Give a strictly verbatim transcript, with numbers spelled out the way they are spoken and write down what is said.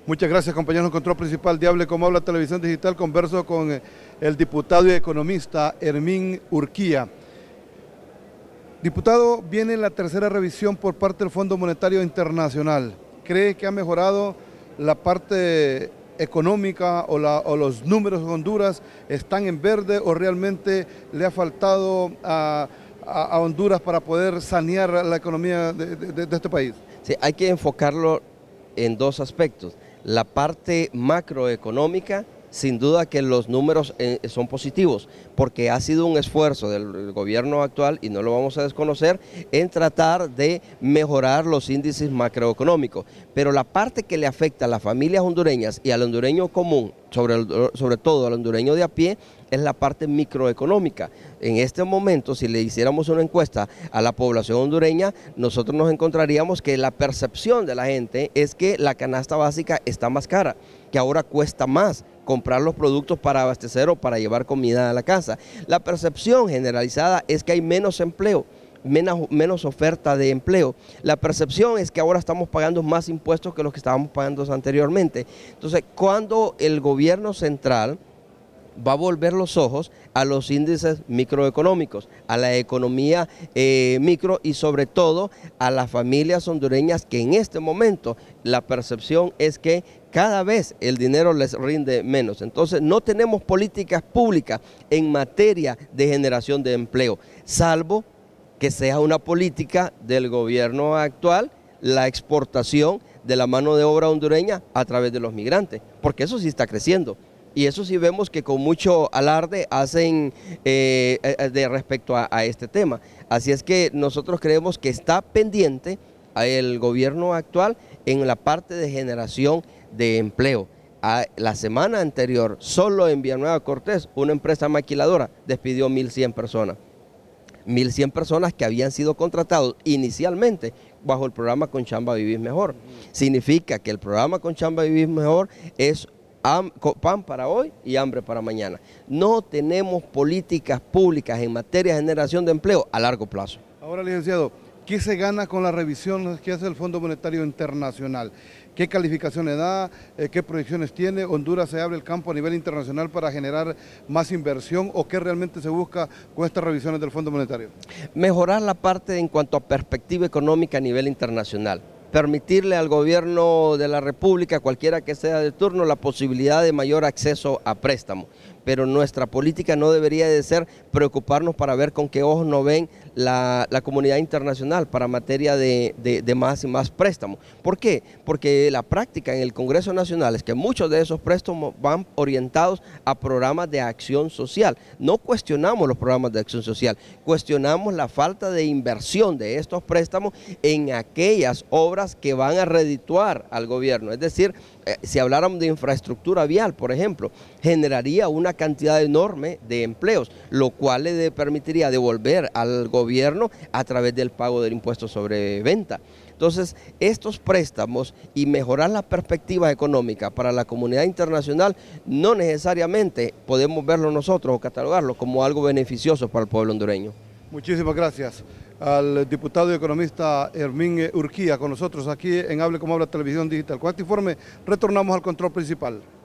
Muchas gracias, compañeros. En control principal de Hable Como Habla Televisión Digital, converso con el diputado y economista Hermín Urquía. Diputado, viene la tercera revisión por parte del Fondo Monetario Internacional. ¿Cree que ha mejorado la parte económica o, la, o los números de Honduras están en verde o realmente le ha faltado a, a, a Honduras para poder sanear la economía de, de, de este país? Sí, hay que enfocarlo en dos aspectos. La parte macroeconómica, sin duda que los números eh, son positivos, porque ha sido un esfuerzo del gobierno actual, y no lo vamos a desconocer, en tratar de mejorar los índices macroeconómicos. Pero la parte que le afecta a las familias hondureñas y al hondureño común, sobre, el, sobre todo al hondureño de a pie, es la parte microeconómica. En este momento, si le hiciéramos una encuesta a la población hondureña, nosotros nos encontraríamos que la percepción de la gente es que la canasta básica está más cara, que ahora cuesta más comprar los productos para abastecer o para llevar comida a la casa. La percepción generalizada es que hay menos empleo, menos, menos oferta de empleo. La percepción es que ahora estamos pagando más impuestos que los que estábamos pagando anteriormente. Entonces, cuando el gobierno central va a volver los ojos a los índices microeconómicos, a la economía eh, micro y sobre todo a las familias hondureñas, que en este momento la percepción es que cada vez el dinero les rinde menos. Entonces no tenemos políticas públicas en materia de generación de empleo, salvo que sea una política del gobierno actual la exportación de la mano de obra hondureña a través de los migrantes, porque eso sí está creciendo. Y eso sí vemos que con mucho alarde hacen eh, de respecto a, a este tema. Así es que nosotros creemos que está pendiente el gobierno actual en la parte de generación de empleo. A la semana anterior, solo en Villanueva Cortés, una empresa maquiladora despidió mil cien personas. mil cien personas que habían sido contratados inicialmente bajo el programa Con Chamba Vivís Mejor. Significa que el programa Con Chamba Vivís Mejor es pan para hoy y hambre para mañana. No tenemos políticas públicas en materia de generación de empleo a largo plazo. Ahora, licenciado, ¿qué se gana con la revisión que hace el Fondo Monetario Internacional? ¿Qué calificaciones da? ¿Qué proyecciones tiene? ¿Honduras se abre el campo a nivel internacional para generar más inversión? ¿O qué realmente se busca con estas revisiones del Fondo Monetario? Mejorar la parte en cuanto a perspectiva económica a nivel internacional. Permitirle al gobierno de la República, cualquiera que sea de turno, la posibilidad de mayor acceso a préstamos. Pero nuestra política no debería de ser preocuparnos para ver con qué ojos nos ven la, la comunidad internacional para materia de, de, de más y más préstamos. ¿Por qué? Porque la práctica en el Congreso Nacional es que muchos de esos préstamos van orientados a programas de acción social. No cuestionamos los programas de acción social, cuestionamos la falta de inversión de estos préstamos en aquellas obras que van a redituar al gobierno. Es decir, eh, si habláramos de infraestructura vial, por ejemplo, generaría una cantidad enorme de empleos, lo cual le de, permitiría devolver al gobierno a través del pago del impuesto sobre venta. Entonces, estos préstamos y mejorar la perspectiva económica para la comunidad internacional no necesariamente podemos verlo nosotros o catalogarlo como algo beneficioso para el pueblo hondureño. Muchísimas gracias al diputado y economista Hermín Urquía con nosotros aquí en Hable Como Habla Televisión Digital. Con este informe retornamos al control principal.